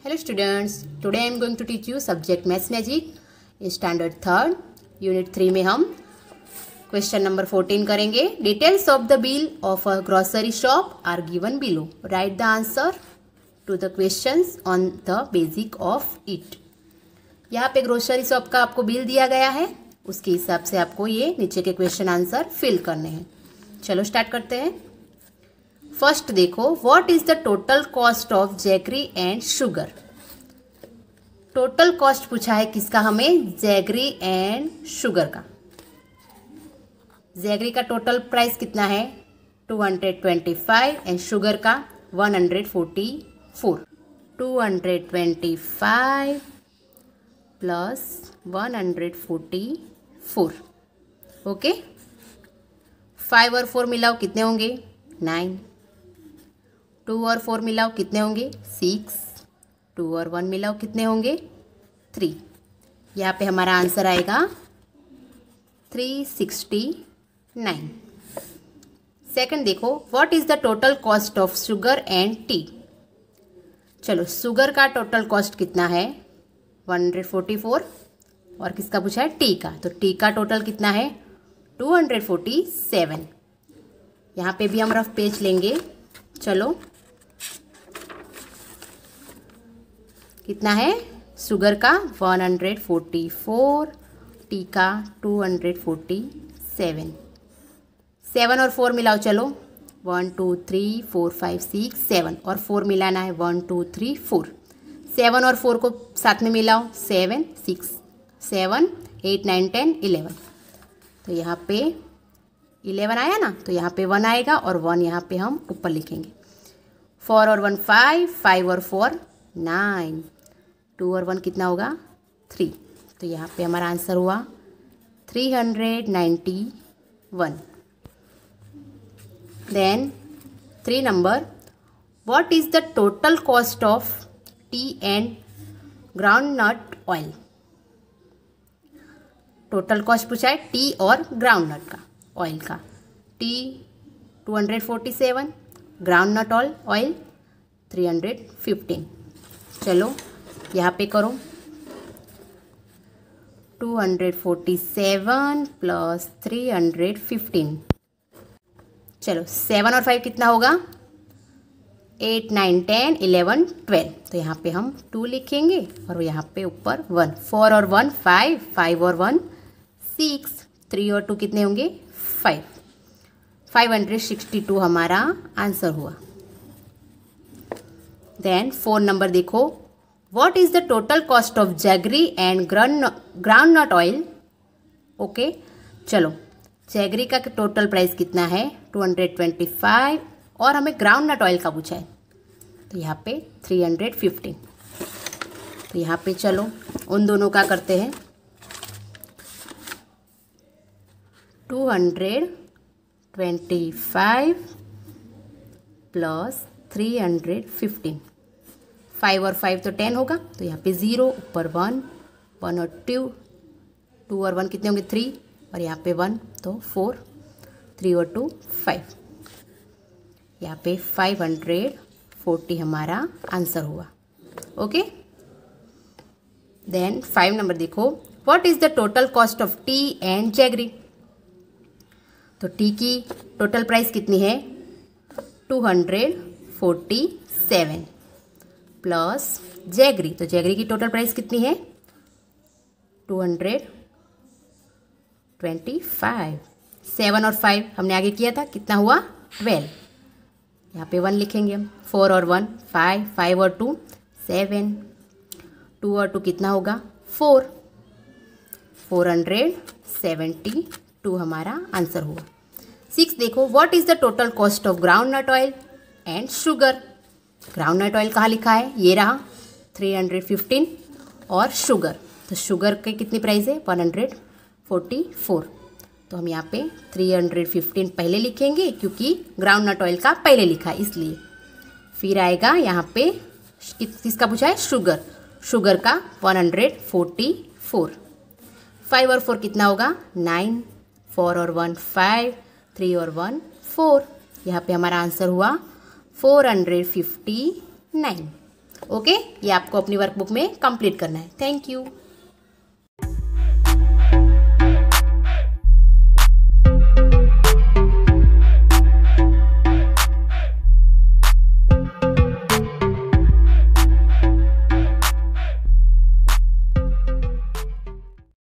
Hello students, today I am going to teach you subject Maths Magic standard 3rd unit 3 में हम question number 14 करेंगे। Details of the bill of a grocery shop are given below, write the answer to the questions on the basic of it. यहाँ पे grocery shop का आपको bill दिया गया है, उसके हिसाब से आपको ये नीचे के क्वेश्चन आंसर फिल करने हैं। चलो स्टार्ट करते हैं। फर्स्ट देखो, what is the total cost of jaggery and sugar. Total cost पूछा है किसका हमें, जैगरी एंड शुगर का। जैगरी का टोटल प्राइस कितना है 225 एंड शुगर का 144। 225 प्लस 144। ओके, 5 और 4 मिलाओ कितने होंगे 9। 2 और 4 मिलाओ कितने होंगे 6। 2 और 1 मिलाओ कितने होंगे 3। यहाँ पे हमारा आंसर आएगा 369। सेकंड देखो, what is the total cost of sugar and tea. चलो, शुगर का टोटल कॉस्ट कितना है 144 और किसका पूछा है टी का, तो टी का टोटल कितना है 247। यहाँ पे भी हम रफ पेज लेंगे। चलो, कितना है शुगर का 144, टी का 247। 7 और 4 मिलाओ, चलो 1 2 3 4 5 6 7 और 4 मिलाना है 1 2 3 4। 7 और 4 को साथ में मिलाओ 7 6 7 8 9 10 11। तो यहाँ पे 11 आया ना, तो यहाँ पे 1 आएगा और 1 यहाँ पे हम ऊपर लिखेंगे। 4 और 1 5, 5 और 4 9, 2 और 1 कितना होगा 3। तो यहाँ पे हमारा आंसर हुआ 391। Then 3 number, what is the total cost of tea and groundnut oil. Total cost पूछा है टी और ग्राउंडनट का ऑयल का। Tea 247, groundnut oil 315। चलो यहाँ पे करो 247 प्लस 315। चलो 7 और 5 कितना होगा 8 9 10 11 12। तो यहाँ पे हम 2 लिखेंगे और यहाँ पे ऊपर 1। 4 और 1 5, 5 और 1 6, 3 और 2 कितने होंगे 5। 562 हमारा आंसर हुआ। देन 4 नंबर देखो, what is the total cost of jaggery and groundnut oil. Okay, चलो जैगरी का टोटल प्राइस कितना है 225 और हमें ग्राउंडनट ऑयल का पूछा है, तो यहाँ पे 315। तो यहाँ पे चलो उन दोनों का करते हैं। 225 प्लस 315। 5 और 5 तो 10 होगा, तो यहाँ पे 0 ऊपर 1 1 और 2 2 और 1 कितने होंगे 3 और यहाँ पे 1 तो 4 3 और 2 5। यहाँ पे 540 हमारा आंसर हुआ। ओके, देन 5 नंबर देखो, what is the total cost of tea and jaggery. तो टी की टोटल प्राइस कितनी है 247 प्लस जैगरी, तो जैगरी की टोटल प्राइस कितनी है 225। 7 और 5 हमने आगे किया था, कितना हुआ 12। यहाँ पे 1 लिखेंगे हम। 4 और 1 5, 5 और 2 7, 2 और 2 कितना होगा 4। 472 हमारा आंसर हुआ। 6 देखो, what is the total cost of groundnut oil and sugar. Groundnut oil कहाँ लिखा है, ये रहा 315 और शुगर, तो शुगर के कितनी प्राइस है 144। तो हम यहाँ पे 315 पहले लिखेंगे क्योंकि ग्राउंडनट ऑयल का पहले लिखा है इसलिए। फिर आएगा यहाँ पे किसका पूछा है शुगर, शुगर का 144। 5 और 4 कितना होगा 9। 4 और 1 5, 3 और 1 4। यहाँ पे हमारा आंसर हुआ 459। ओके, ये आपको अपनी वर्कबुक में कंप्लीट करना है। Thank you.